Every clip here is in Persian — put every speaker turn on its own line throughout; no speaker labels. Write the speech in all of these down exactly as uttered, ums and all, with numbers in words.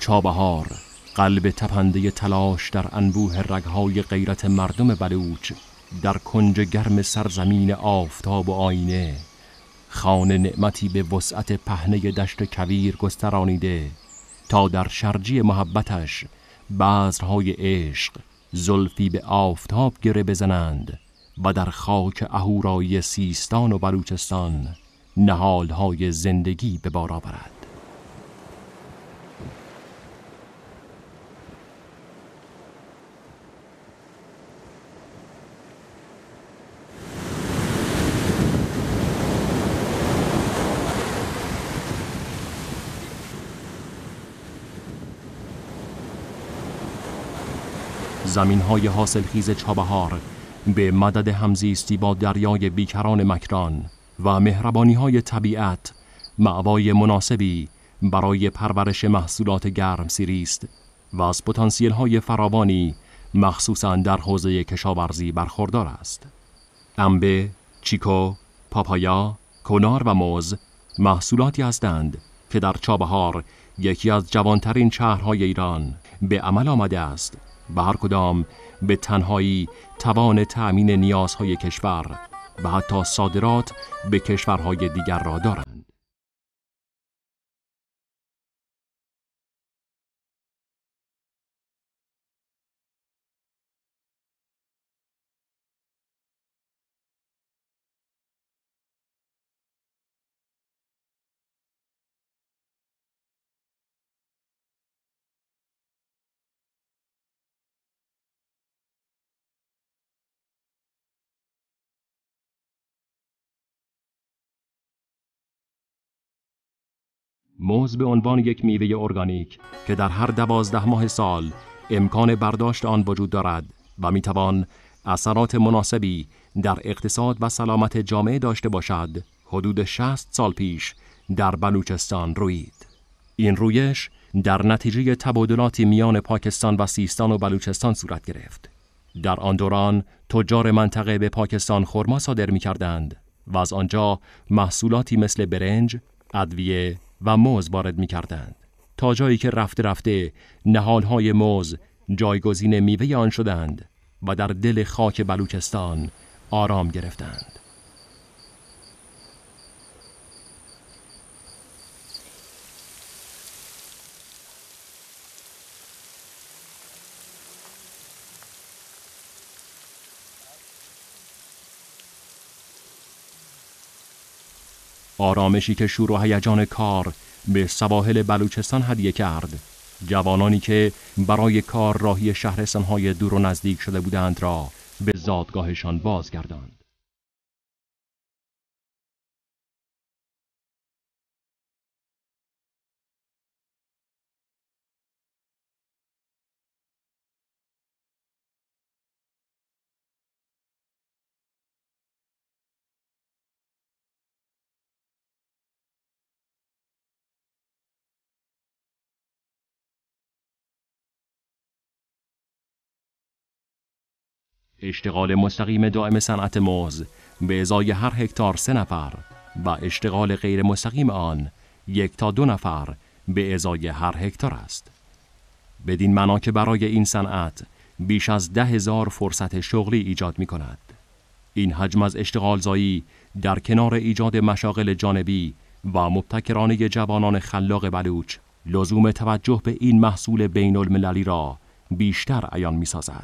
چابهار، قلب تپنده تلاش در انبوه رگهای غیرت مردم بلوچ، در کنج گرم سرزمین آفتاب و آینه، خانه نعمتی به وسعت پهنه دشت کویر گسترانیده تا در شرجی محبتش بذرهای عشق زلفی به آفتاب گره بزنند و در خاک اهورایی سیستان و بلوچستان نهالهای زندگی به بار آورد. زمین‌های حاصلخیز چابهار به مدد همزیستی با دریای بیکران مکران و مهربانی‌های طبیعت مأوای مناسبی برای پرورش محصولات گرمسیری است و از پتانسیل‌های فراوانی مخصوصاً در حوزه کشاورزی برخوردار است. انبه، چیکو، پاپایا، کنار و موز محصولاتی هستند که در چابهار، یکی از جوانترین شهرهای ایران، به عمل آمده است و هر کدام به تنهایی توان تأمین نیازهای کشور و حتی صادرات به کشورهای دیگر را دارند. موز به عنوان یک میوه ارگانیک که در هر دوازده ماه سال امکان برداشت آن وجود دارد و میتوان اثرات مناسبی در اقتصاد و سلامت جامعه داشته باشد، حدود شصت سال پیش در بلوچستان رویید. این رویش در نتیجه تبادلاتی میان پاکستان و سیستان و بلوچستان صورت گرفت. در آن دوران تجار منطقه به پاکستان خرما صادر می‌کردند و از آنجا محصولاتی مثل برنج، ادویه و موز وارد می‌کردند، تا جایی که رفته رفته نهالهای موز جایگزین میوه آن شدند و در دل خاک بلوچستان آرام گرفتند. آرامشی که شور و هیجان کار به سواحل بلوچستان هدیه کرد، جوانانی که برای کار راهی شهرستان‌های دور و نزدیک شده بودند را به زادگاهشان بازگرداند. اشتغال مستقیم دائم صنعت موز به ازای هر هکتار سه نفر و اشتغال غیر مستقیم آن یک تا دو نفر به ازای هر هکتار است. بدین معنا که برای این صنعت بیش از ده هزار فرصت شغلی ایجاد می کند. این حجم از اشتغال زایی در کنار ایجاد مشاغل جانبی و مبتکرانه جوانان خلاق بلوچ لزوم توجه به این محصول بین المللی را بیشتر عیان می سازد.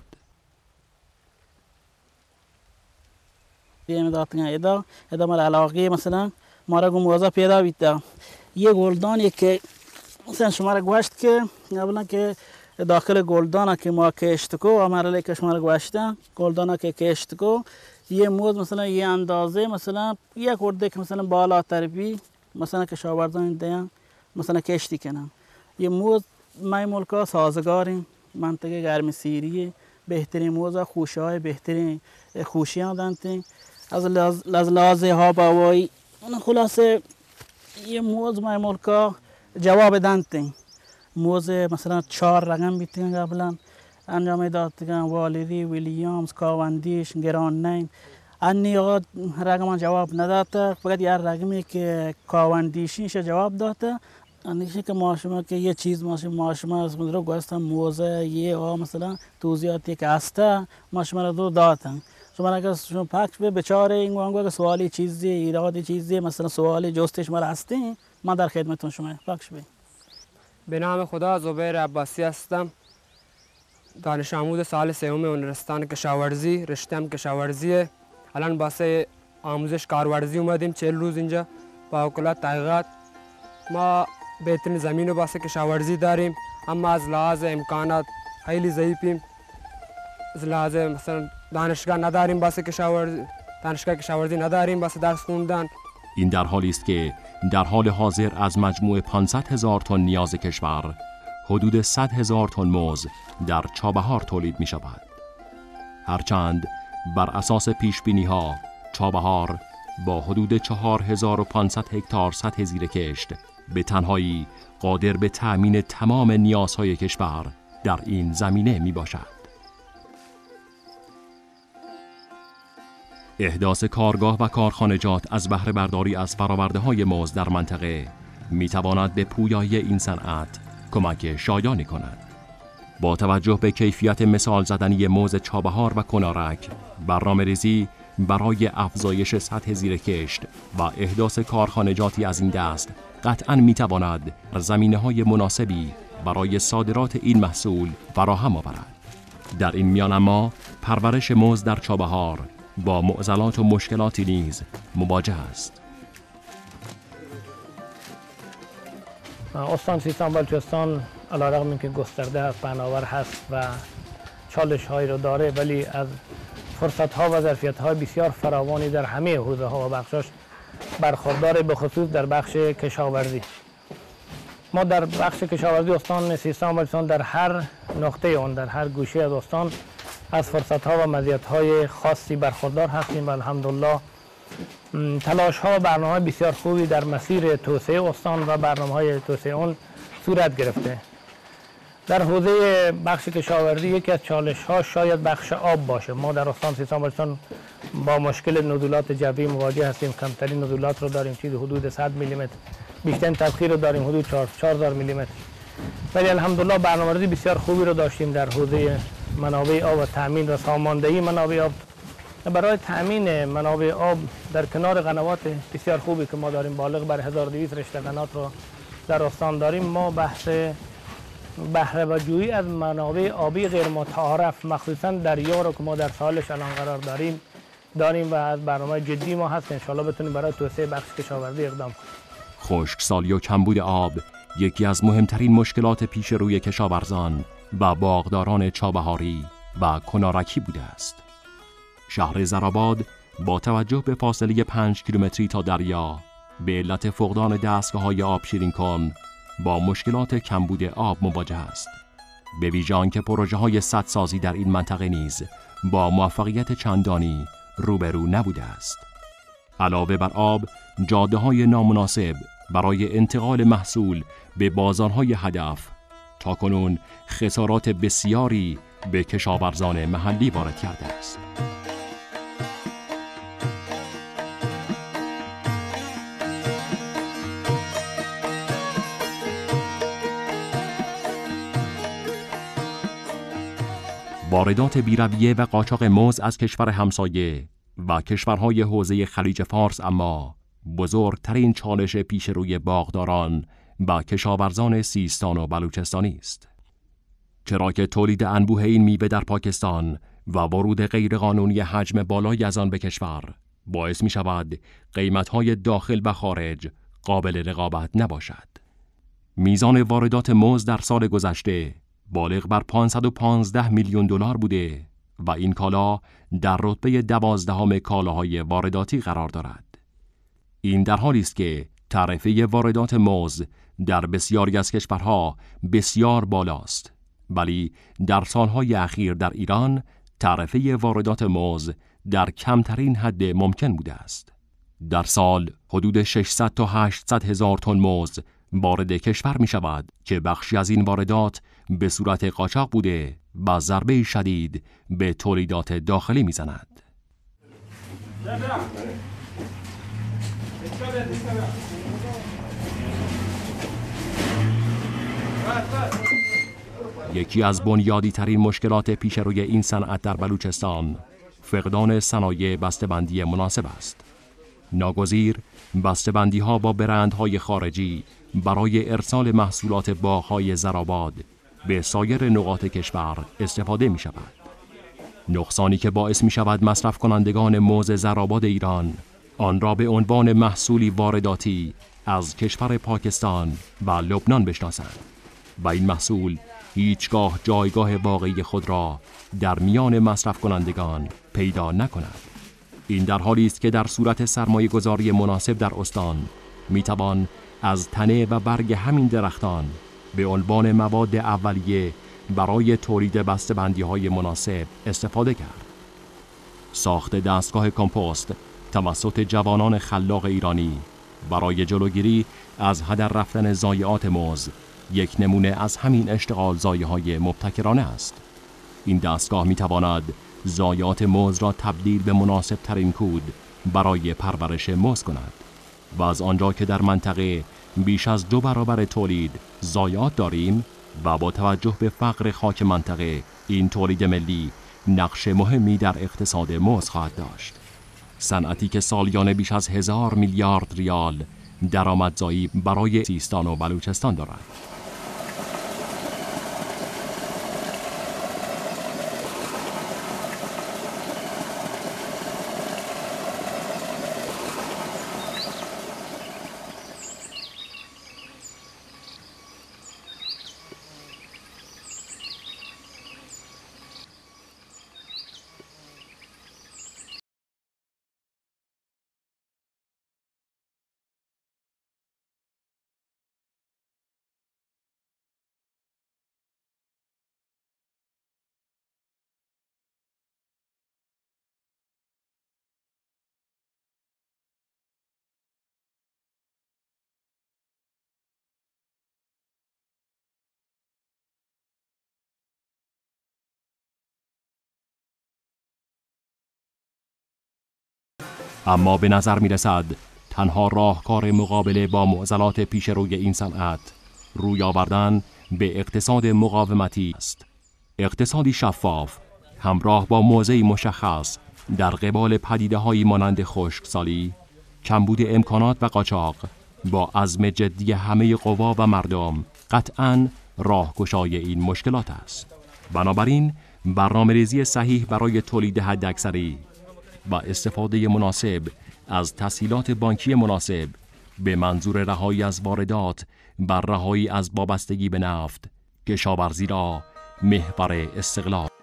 ادا ادا مال علاقه مثلا ما را موظف پیدا بیت یه گلدانی که مثلا شما را گوشت که اولا که داخل گلدانا که ما کشت کو امر که شما را گوشتن گلدانا که کشت کو یه موز مثلا یه اندازه مثلا یک ورده که مثلا بالاتر بی مثلا که شاوردان دیان مثلا کشتی کنن یه موز مای ملکا سازگاری منطقه گرم سیریه بهترین موز خوشهای بهترین خوشیان دانتین از لحاظ لحاظ آب و هوایی اون خلاصه یه موز مای ملکا جواب دانتین موز مثلا چهار رقم بیتین قبلا انجام دادن والدی ویلیامز کاوندیش گران نین انی آقا رقم جواب نداده فقط یه رقمی که کاوندیشیش جواب داده انیشه که ماشما که یه چیز ماشما ماشما از مدرو گوستم موزه یه ها مثلا توضیحاتی که هسته ماشما رو دو دادن شما اگر شما پاک به بچاره این وانگو اگر سوالی چیزی ایرادی چیزی مثلا سوالی جستش ما هستین ما در خدمتتون شما پاکش بین.
به نام خدا زبیر عباسی هستم. دانش آموز سال سوم هنرستان کشاورزی، رشته‌ام کشاورزیه. الان واسه آموزش کارورزی اومدیم چهل روز اینجا با وکالت تحقیقات. ما بهترین زمین رو واسه کشاورزی داریم اما از لحاظ امکانات خیلی ضعیفیم. از لحاظ مثلا دانشگاه نداریم واسه کشاورزی، دانشگاه کشاورزی نداریم واسه درس خوندن.
این در حالی است که در حال حاضر از مجموع پانصد هزار تن نیاز کشور حدود صد هزار تن موز در چابهار تولید می شود. هرچند بر اساس پیش بینی ها چابهار با حدود چهار هزار و پانصد هکتار سطح زیر کشت به تنهایی قادر به تأمین تمام نیازهای کشور در این زمینه می باشد. احداث کارگاه و کارخانجات از بهره برداری از فرآورده‌های موز در منطقه می تواند به پویایی این صنعت کمک شایانی کند. با توجه به کیفیت مثال زدنی موز چابهار و کنارک، برنامه‌ریزی برای افزایش سطح زیر کشت و احداث کارخانجاتی از این دست قطعاً می تواند زمینه‌های مناسبی برای صادرات این محصول فراهم آورد. در این میان اما پرورش موز در چابهار با معضلات و مشکلاتی نیز مواجه است.
استان سیستان بلوچستان علیرغم اینکه گسترده است، پهناور هست و چالش هایی رو داره، ولی از فرصت ها و ظرفیت های بسیار فراوانی در همه حوزه ها و بخشاش برخوردار، به خصوص در بخش کشاورزی. ما در بخش کشاورزی استان سیستان بلوچستان در هر نقطه اون، در هر گوشه از استان از فرصت ها و مزیت های خاصی برخوردار هستیم و الحمدلله تلاش ها و برنامه بسیار خوبی در مسیر توسعه استان و برنامه های توسعه اون صورت گرفته. در حوزه بخش کشاورزی یکی از چالش ها شاید بخش آب باشه. ما در استان سیستان بلوچستان با مشکل نزولات جوی مواجه هستیم. کمترین نزولات رو داریم، چیزی حدود صد میلی متر. بیشترین تبخیر رو داریم حدود چهار هزار میلی متر. ولی الحمدلله برنامه‌ریزی بسیار خوبی رو داشتیم در حوزه منابع آب و تامین و ساماندهی منابع آب. برای تامین منابع آب در کنار قنوات بسیار خوبی که ما داریم، بالغ بر هزار و دویست رشته قنات رو در استان داریم، ما بحث بهره و جویی از منابع آبی غیر متعارف مخصوصا دریا رو که ما در سالش الان قرار داریم داریم و از برنامه جدی ما هست. ان شاءالله بتونیم برای توسعه بخش کشاورزی اقدام کنیم.
خشکسالی و کمبود آب یکی از مهمترین مشکلات پیش روی کشاورزان و باغداران چابهاری و کنارکی بوده است. شهر زرآباد با توجه به فاصله پنج کیلومتری تا دریا به علت فقدان دستگاه‌های آب شیرین کن با مشکلات کمبود آب مواجه است. به ویژه آنکه پروژه‌های سدسازی در این منطقه نیز با موفقیت چندانی روبرو نبوده است. علاوه بر آب، جاده‌های نامناسب برای انتقال محصول به بازارهای هدف تاکنون خسارات بسیاری به کشاورزان محلی وارد کرده است. واردات بی‌رویه و قاچاق موز از کشور همسایه و کشورهای حوزه خلیج فارس اما بزرگترین چالش پیش روی باغداران و کشاورزان سیستان و بلوچستانی است. چرا که تولید انبوه این میوه در پاکستان و ورود غیرقانونی حجم بالایی از آن به کشور باعث می شود قیمت‌های داخل و خارج قابل رقابت نباشد. میزان واردات موز در سال گذشته بالغ بر پانصد و پانزده میلیون دلار بوده و این کالا در رتبه دوازدهم کالاهای وارداتی قرار دارد. این در حالی است که تعرفه واردات موز در بسیاری از کشورها بسیار بالاست، ولی در سالهای اخیر در ایران تعرفه واردات موز در کمترین حد ممکن بوده است. در سال حدود ششصد تا هشتصد هزار تن موز وارد کشور می شود که بخشی از این واردات به صورت قاچاق بوده و ضربه شدید به تولیدات داخلی می زند. یکی از بنیادی ترین مشکلات پیش روی این صنعت در بلوچستان فقدان صنایع بسته‌بندی مناسب است. ناگزیر بسته‌بندی ها با برندهای خارجی برای ارسال محصولات باغ‌های زرآباد به سایر نقاط کشور استفاده می شود. نقصانی که باعث می شود مصرف کنندگان موز زرآباد ایران آن را به عنوان محصولی وارداتی از کشور پاکستان و لبنان بشناسند و این محصول هیچگاه جایگاه واقعی خود را در میان مصرف کنندگان پیدا نکند. این در حالی است که در صورت سرمایه گذاری مناسب در استان می توان از تنه و برگ همین درختان به عنوان مواد اولیه برای تولید بسته‌بندی‌های مناسب استفاده کرد. ساخت دستگاه کمپوست توسط جوانان خلاق ایرانی برای جلوگیری از هدر رفتن ضایعات موز یک نمونه از همین اشتغال ضایعه‌های مبتکرانه است. این دستگاه می‌تواند ضایعات موز را تبدیل به مناسب ترین کود برای پرورش موز کند و از آنجا که در منطقه بیش از دو برابر تولید ضایعات داریم و با توجه به فقر خاک منطقه این تولید ملی نقش مهمی در اقتصاد موز خواهد داشت. صنعتی که سالیانه بیش از هزار میلیارد ریال درآمدزایی برای سیستان و بلوچستان دارد. اما به نظر می رسد تنها راهکار مقابله با معضلات پیش روی این صنعت روی آوردن به اقتصاد مقاومتی است. اقتصادی شفاف همراه با موضعی مشخص در قبال پدیده‌هایی مانند خشکسالی، کمبود امکانات و قاچاق با عزم جدی همه قوا و مردم قطعاً راهگشای این مشکلات است. بنابراین برنامه‌ریزی صحیح برای تولید حداکثری و استفاده مناسب از تسهیلات بانکی مناسب به منظور رهایی از واردات بر رهایی از وابستگی به نفت، کشاورزی را محور استقلال